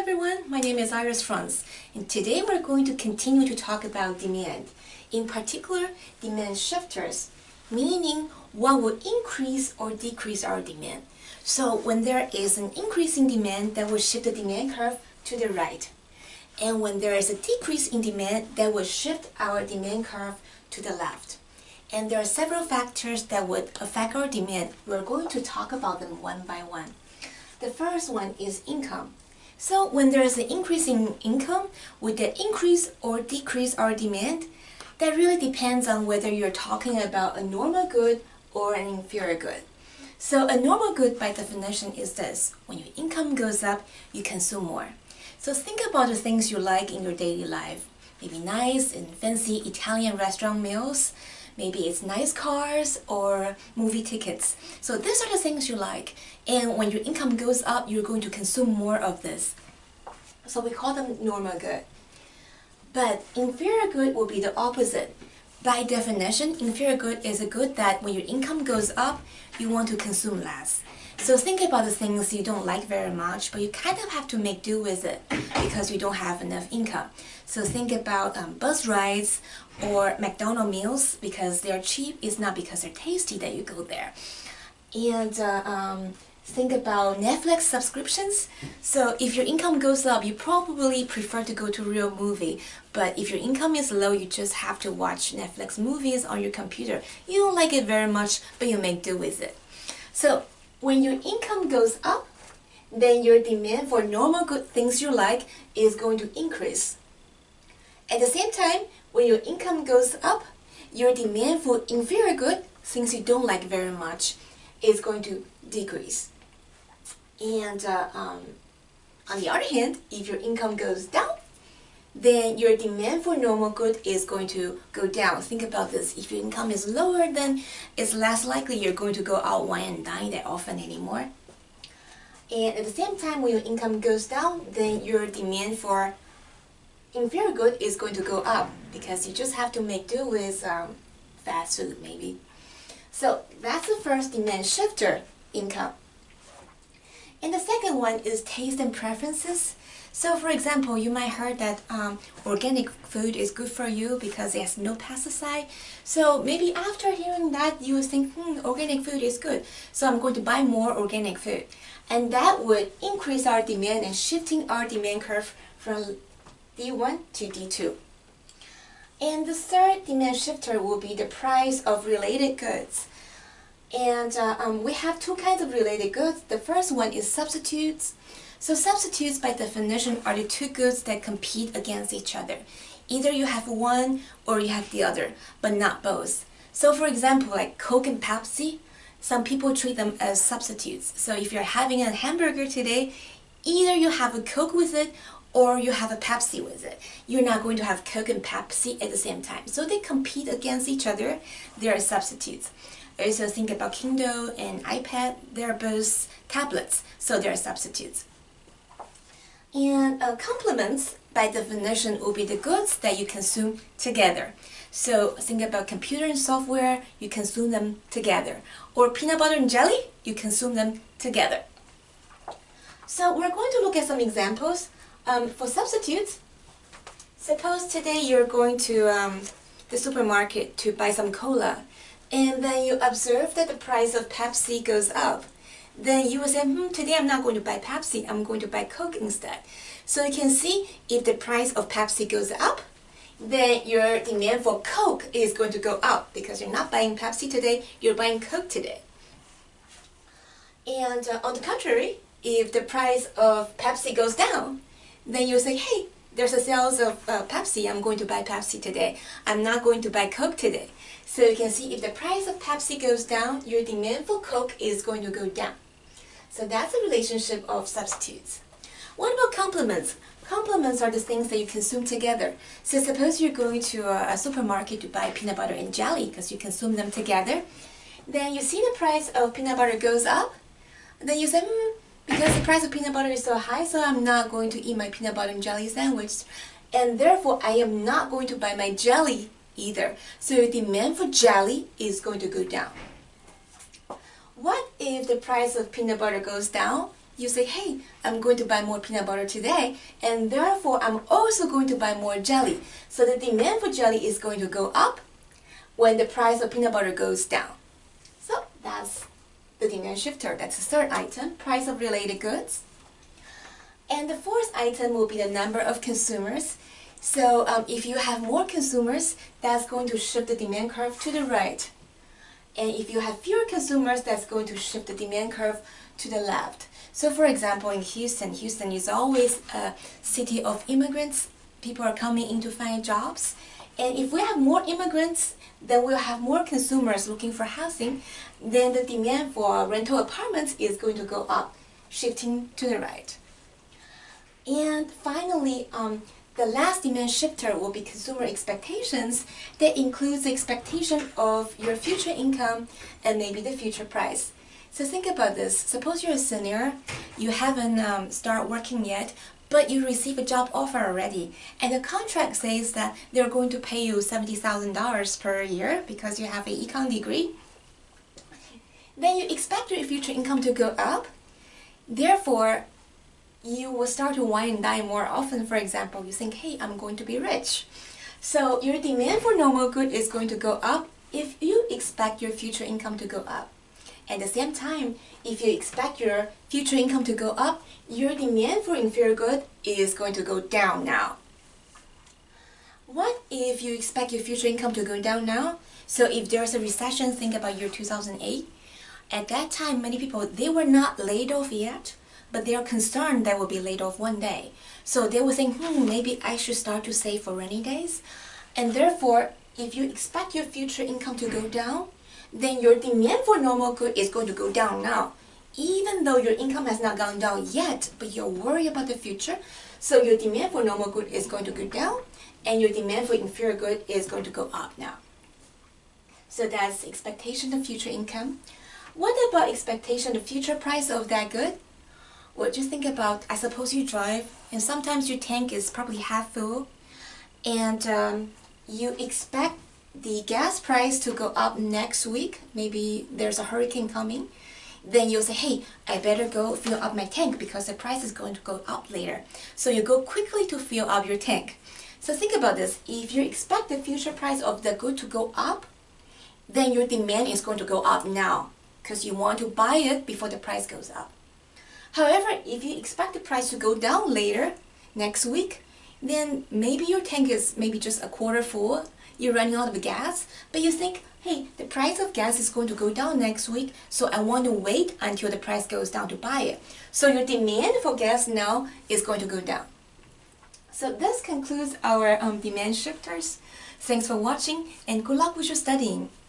everyone, my name is Iris Franz, and today we're going to continue to talk about demand. In particular, demand shifters, meaning what will increase or decrease our demand. So when there is an increase in demand, that will shift the demand curve to the right. And when there is a decrease in demand, that will shift our demand curve to the left. And there are several factors that would affect our demand. We're going to talk about them one by one. The first one is income. So when there is an increase in income, would that increase or decrease our demand? That really depends on whether you're talking about a normal good or an inferior good. So a normal good by definition is this: when your income goes up, you consume more. So think about the things you like in your daily life. Maybe nice and fancy Italian restaurant meals. Maybe it's nice cars or movie tickets. So these are the things you like. And when your income goes up, you're going to consume more of this. So we call them normal good. But inferior good will be the opposite. By definition, inferior good is a good that when your income goes up, you want to consume less. So think about the things you don't like very much, but you kind of have to make do with it because you don't have enough income. So think about bus rides or McDonald's meals because they're cheap. It's not because they're tasty that you go there. And think about Netflix subscriptions. So if your income goes up, you probably prefer to go to a real movie. But if your income is low, you just have to watch Netflix movies on your computer. You don't like it very much, but you make do with it. So when your income goes up, then your demand for normal good things you like is going to increase. At the same time, when your income goes up, your demand for inferior good, things you don't like very much, is going to decrease. And on the other hand, if your income goes down, then your demand for normal good is going to go down. Think about this. If your income is lower, then it's less likely you're going to go out wine and dine that often anymore. And at the same time, when your income goes down, then your demand for inferior good is going to go up because you just have to make do with fast food maybe. So that's the first demand shifter, income. And the second one is taste and preferences. So for example, you might heard that organic food is good for you because it has no pesticide. So maybe after hearing that, you would think, organic food is good. So I'm going to buy more organic food. And that would increase our demand and shifting our demand curve from D1 to D2. And the third demand shifter will be the price of related goods. And we have two kinds of related goods. The first one is substitutes. So substitutes by definition are the two goods that compete against each other. Either you have one or you have the other, but not both. So for example, like Coke and Pepsi, some people treat them as substitutes. So if you're having a hamburger today, either you have a Coke with it or you have a Pepsi with it. You're not going to have Coke and Pepsi at the same time. So they compete against each other. They are substitutes. Also think about Kindle and iPad. They're both tablets, so they're substitutes. And complements, by definition, will be the goods that you consume together. So think about computer and software, you consume them together. Or peanut butter and jelly, you consume them together. So we're going to look at some examples. For substitutes, suppose today you're going to the supermarket to buy some cola, and then you observe that the price of Pepsi goes up. Then you will say, today I'm not going to buy Pepsi, I'm going to buy Coke instead. So you can see if the price of Pepsi goes up, then your demand for Coke is going to go up because you're not buying Pepsi today, you're buying Coke today. And on the contrary, if the price of Pepsi goes down, then you say, hey, there's a sales of Pepsi, I'm going to buy Pepsi today. I'm not going to buy Coke today. So you can see if the price of Pepsi goes down, your demand for Coke is going to go down. So that's a relationship of substitutes. What about complements? Complements are the things that you consume together. So suppose you're going to a supermarket to buy peanut butter and jelly because you consume them together. Then you see the price of peanut butter goes up. Then you say, because the price of peanut butter is so high, so I'm not going to eat my peanut butter and jelly sandwich. And therefore, I am not going to buy my jelly either. So your demand for jelly is going to go down. What if the price of peanut butter goes down you say, hey, I'm going to buy more peanut butter today, and therefore I'm also going to buy more jelly. So the demand for jelly is going to go up when the price of peanut butter goes down. So that's the demand shifter. That's the third item, price of related goods. And the fourth item will be the number of consumers. So if you have more consumers, that's going to shift the demand curve to the right. And if you have fewer consumers, that's going to shift the demand curve to the left. So for example, in Houston is always a city of immigrants. People are coming in to find jobs. And if we have more immigrants, then we'll have more consumers looking for housing. Then the demand for rental apartments is going to go up, shifting to the right. And finally, the last demand shifter will be consumer expectations. That includes the expectation of your future income and maybe the future price. So think about this. Suppose you're a senior, you haven't started working yet, but you receive a job offer already. And the contract says that they're going to pay you $70,000 per year because you have an econ degree. Then you expect your future income to go up. Therefore, you will start to wine and dine more often. For example, you think, hey, I'm going to be rich. So your demand for normal good is going to go up if you expect your future income to go up. At the same time, if you expect your future income to go up, your demand for inferior good is going to go down now. What if you expect your future income to go down now? So if there's a recession, think about year 2008. At that time, many people, they were not laid off yet, but they are concerned they will be laid off one day. So they will think, maybe I should start to save for rainy days. And therefore, if you expect your future income to go down, then your demand for normal good is going to go down now. Even though your income has not gone down yet, but you're worried about the future, so your demand for normal good is going to go down, and your demand for inferior good is going to go up now. So that's expectation of future income. What about expectation of future price of that good? Well, just think about, I suppose you drive, and sometimes your tank is probably half full, and you expect the gas price to go up next week. Maybe there's a hurricane coming. Then you'll say, hey, I better go fill up my tank because the price is going to go up later. So you go quickly to fill up your tank. So think about this. If you expect the future price of the good to go up, then your demand is going to go up now because you want to buy it before the price goes up. However, if you expect the price to go down later, next week, then maybe your tank is maybe just a quarter full, you're running out of gas, but you think, hey, the price of gas is going to go down next week, so I want to wait until the price goes down to buy it. So your demand for gas now is going to go down. So this concludes our demand shifters. Thanks for watching, and good luck with your studying.